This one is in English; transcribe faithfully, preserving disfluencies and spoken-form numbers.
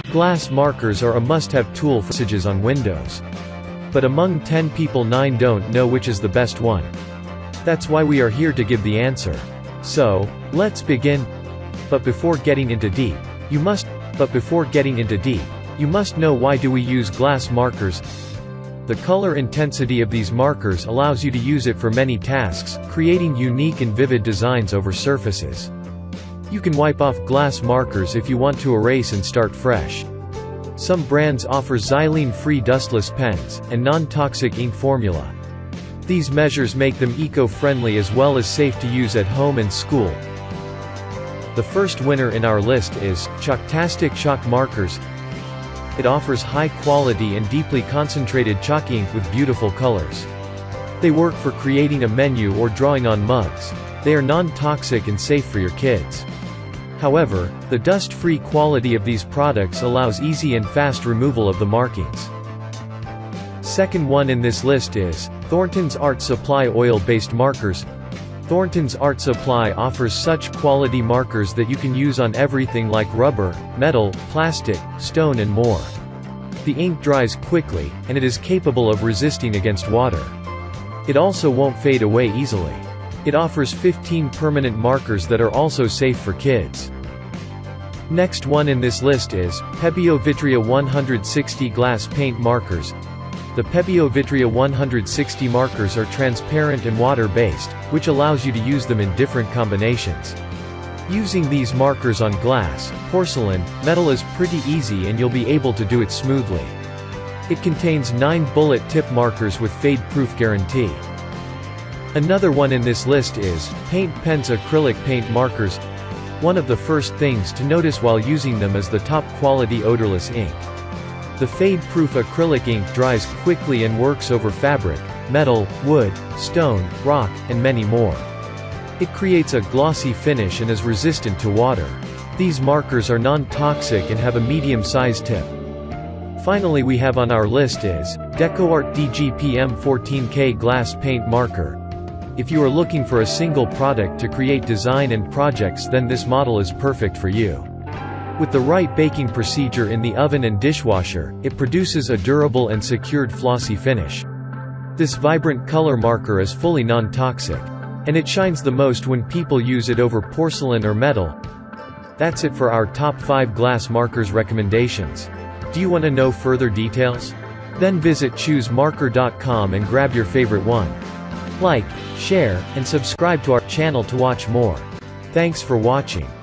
Glass markers are a must-have tool for usages on Windows. But among ten people nine don't know which is the best one. That's why we are here to give the answer. So, let's begin. But before getting into deep, you must, but before getting into deep, you must know why do we use glass markers. The color intensity of these markers allows you to use it for many tasks, creating unique and vivid designs over surfaces. You can wipe off glass markers if you want to erase and start fresh. Some brands offer xylene-free dustless pens, and non-toxic ink formula. These measures make them eco-friendly as well as safe to use at home and school. The first winner in our list is Chalktastic Chalk Markers. It offers high-quality and deeply concentrated chalk ink with beautiful colors. They work for creating a menu or drawing on mugs. They are non-toxic and safe for your kids. However, the dust-free quality of these products allows easy and fast removal of the markings. Second one in this list is Thornton's Art Supply Oil-Based Markers. Thornton's Art Supply offers such quality markers that you can use on everything like rubber, metal, plastic, stone and more. The ink dries quickly, and it is capable of resisting against water. It also won't fade away easily. It offers fifteen permanent markers that are also safe for kids. Next one in this list is Pebeo Vitria one sixty Glass Paint Markers. The Pebeo Vitria one sixty markers are transparent and water-based, which allows you to use them in different combinations. Using these markers on glass, porcelain, metal is pretty easy and you'll be able to do it smoothly. It contains nine bullet tip markers with fade-proof guarantee. Another one in this list is Paint Pens Acrylic Paint Markers. One of the first things to notice while using them is the top-quality odorless ink. The fade-proof acrylic ink dries quickly and works over fabric, metal, wood, stone, rock, and many more. It creates a glossy finish and is resistant to water. These markers are non-toxic and have a medium-sized tip. Finally we have on our list is DecoArt D G P M fourteen K Glass Paint Marker. If you are looking for a single product to create design and projects, then this model is perfect for you. With the right baking procedure in the oven and dishwasher, it produces a durable and secured flossy finish. This vibrant color marker is fully non-toxic. And it shines the most when people use it over porcelain or metal. That's it for our top five glass markers recommendations. Do you want to know further details? Then visit choose marker dot com and grab your favorite one. Like, share, and subscribe to our channel to watch more. Thanks for watching.